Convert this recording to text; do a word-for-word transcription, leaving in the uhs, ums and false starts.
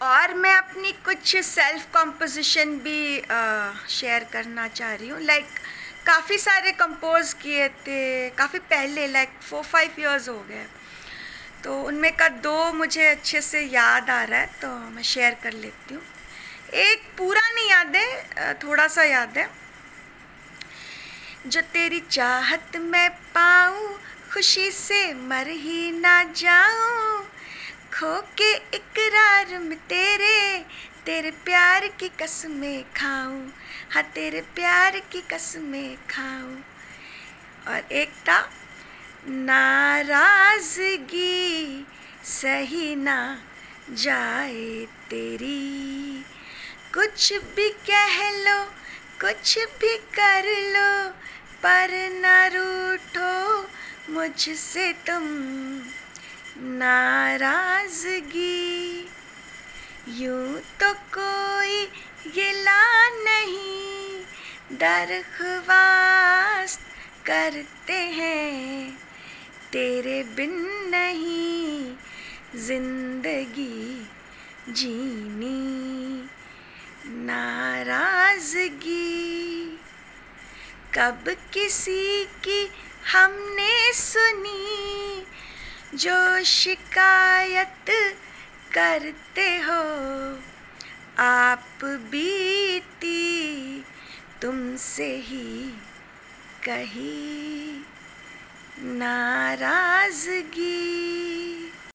और मैं अपनी कुछ सेल्फ कंपोजिशन भी शेयर करना चाह रही हूँ। लाइक काफ़ी सारे कंपोज किए थे काफ़ी पहले, लाइक फोर फाइव इयर्स हो गए, तो उनमें का दो मुझे अच्छे से याद आ रहा है तो मैं शेयर कर लेती हूँ। एक पूरा नहीं याद है, थोड़ा सा याद है। जो तेरी चाहत मैं पाऊँ, खुशी से मर ही ना जाऊँ, खो के इकरार में तेरे तेरे प्यार की कसमें खाऊं, हाँ तेरे प्यार की कसमें खाऊं। और एक था, नाराज़गी सही ना जाए तेरी, कुछ भी कह लो कुछ भी कर लो, पर ना रूठो मुझसे तुम। नाराज़गी यूं तो कोई गिला नहीं, दरख्वास्त करते हैं, तेरे बिन नहीं जिंदगी जीनी। नाराज़गी कब किसी की हमने सुनी, जो शिकायत करते हो, आप बीती तुमसे ही कही। नाराज़गी